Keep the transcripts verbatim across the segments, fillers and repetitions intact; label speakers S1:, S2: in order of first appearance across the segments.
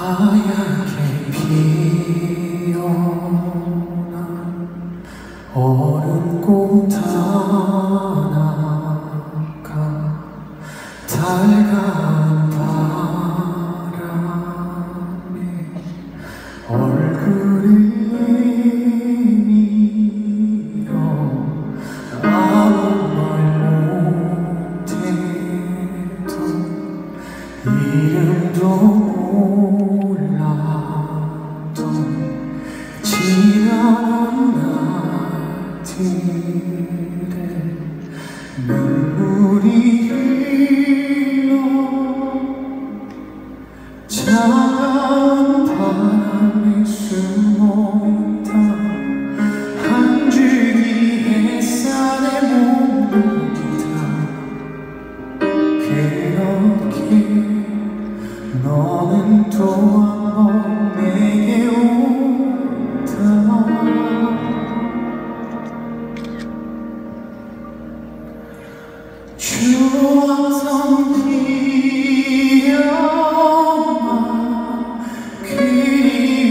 S1: 하얗게 피어난 얼음꽃 하나가 달가운 바람에 얼굴을 내밀어 아무 말 못해도 이름도 몰라도 지나간 날들에 눈물이 흘러 차가운 바람에 숨어있다 한 줄기 햇살에 몸부기다 그렇게 너는 또 한 번 내게 온다 추워서 피어나 그리운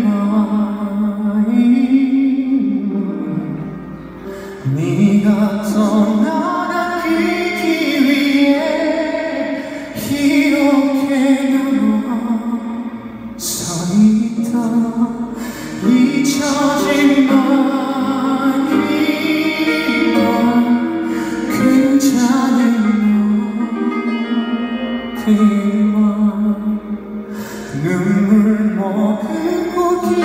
S1: 마음은 네가 떠나간 그 길 위에 이렇게 남아 서 있다 잊혀진 마음이란 괜찮은 너에게만 눈물 머금고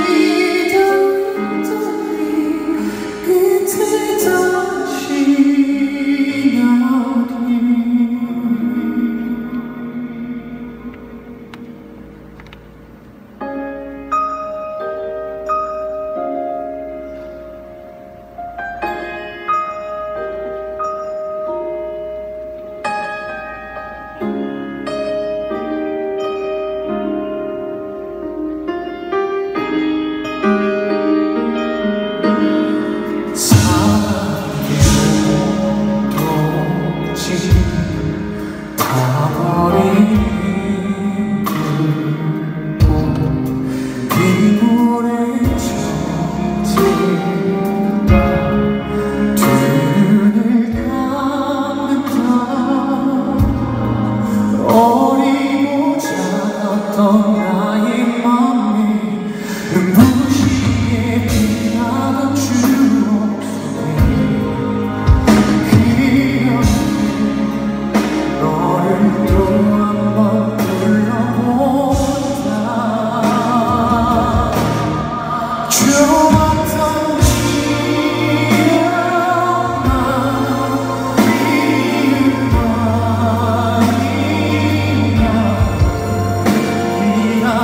S1: 기다렸더니 끝에 다시 나리 나의 맘에 눈부시게 빛나던 추억 속에 그렇게 너를 또 한 번 불러본다 좋았던 기억만 그리운 마음이야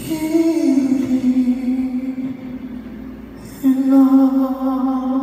S1: beauty in love.